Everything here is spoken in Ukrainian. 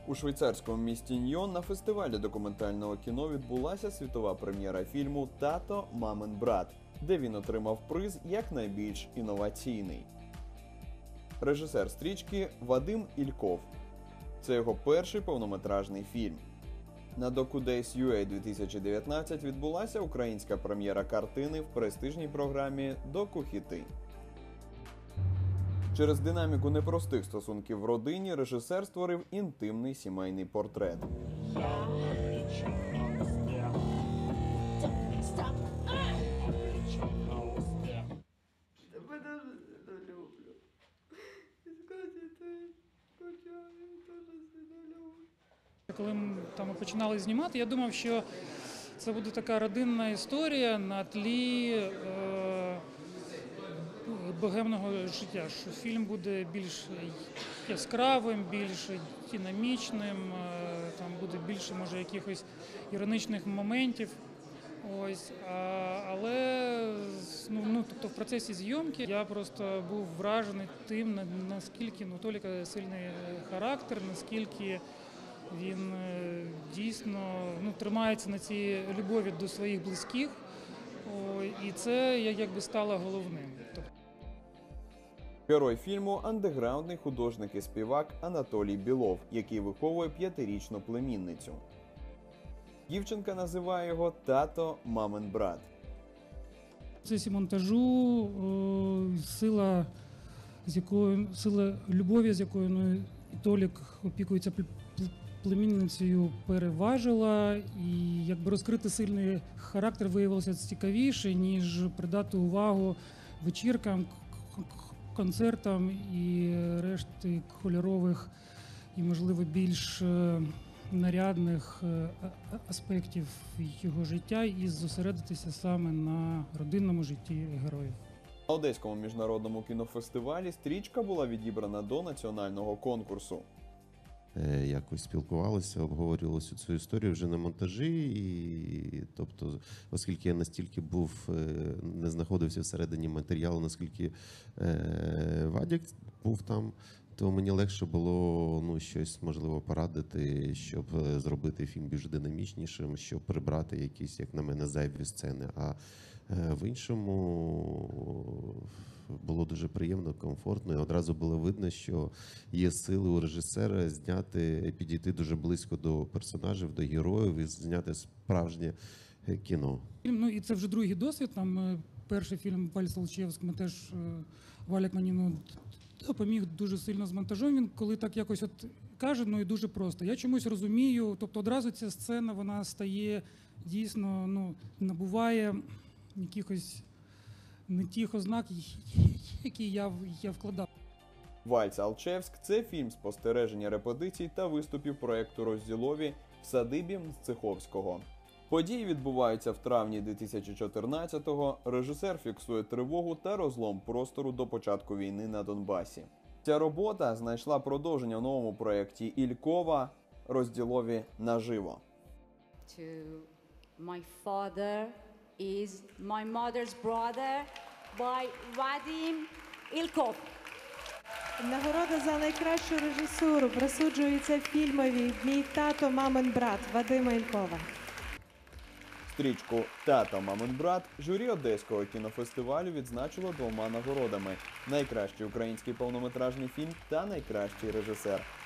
У швейцарському місті Ньйон на фестивалі документального кіно відбулася світова прем'єра фільму «Тато, мамин брат», де він отримав приз як найбільш інноваційний. Режисер стрічки – Вадим Ільков. Це його перший повнометражний фільм. На DocuDays.ua 2019 відбулася українська прем'єра картини в престижній програмі «Доку-хіти». Через динаміку непростих стосунків в родині режисер створив інтимний сімейний портрет. Коли ми починали знімати, я думав, що це буде така родинна історія на тлі богемного життя, що фільм буде більш яскравим, більш динамічним, там буде більше, може, якихось іронічних моментів. Ось, але тобто в процесі зйомки я просто був вражений тим, наскільки у Толіка сильний характер, наскільки він дійсно тримається на цій любові до своїх близьких, і це якби стало головним. Герой фільму – андеграундний художник і співак Анатолій Білов, який виховує 5-річну племінницю. Дівчинка називає його «Тато, мамин брат». В процесі монтажу сила любові, з якою Толік опікується племінницею, переважила, і якби розкрити сильний характер виявилося цікавіше, ніж придати увагу вечіркам, концертам і решті кольорових і, можливо, більш нарядних аспектів його життя і зосередитися саме на родинному житті героїв. На Одеському міжнародному кінофестивалі стрічка була відібрана до національного конкурсу. Якось спілкувалися, обговорювалися цю історію вже на монтажі, і, тобто, оскільки я настільки не знаходився всередині матеріалу, наскільки Вадік був там, то мені легше було щось, можливо, порадити, щоб зробити фільм більш динамічнішим, щоб прибрати якісь, як на мене, зайві сцени. А в іншому було дуже приємно, комфортно, і одразу було видно, що є сили у режисера підійти дуже близько до персонажів, до героїв і зняти справжнє кіно. І це вже другий досвід. Перший фільм «Валь Солчевськ» ми теж Валя мені допоміг дуже сильно з монтажом. Він коли так якось каже, і дуже просто. Я чомусь розумію, тобто одразу ця сцена, вона стає дійсно, набуває якихось не тих ознак, які я вкладав. «Валь Солчевськ» – це фільм спостереження репетицій та виступів проєкту «Розділові» в садибі Мцеховського. Події відбуваються в травні 2014-го, режисер фіксує тривогу та розлом простору до початку війни на Донбасі. Ця робота знайшла продовження в новому проєкті Ількова «Розділові наживо». My father is my mother's brother by Vadim Ilkov. Нагорода за найкращу режисуру присуджується фільмові «Мій тато, мамин брат» Вадима Ількова. Стрічку «Тато, мамин брат» журі Одеського кінофестивалю відзначило 2 нагородами – найкращий український повнометражний фільм та найкращий режисер.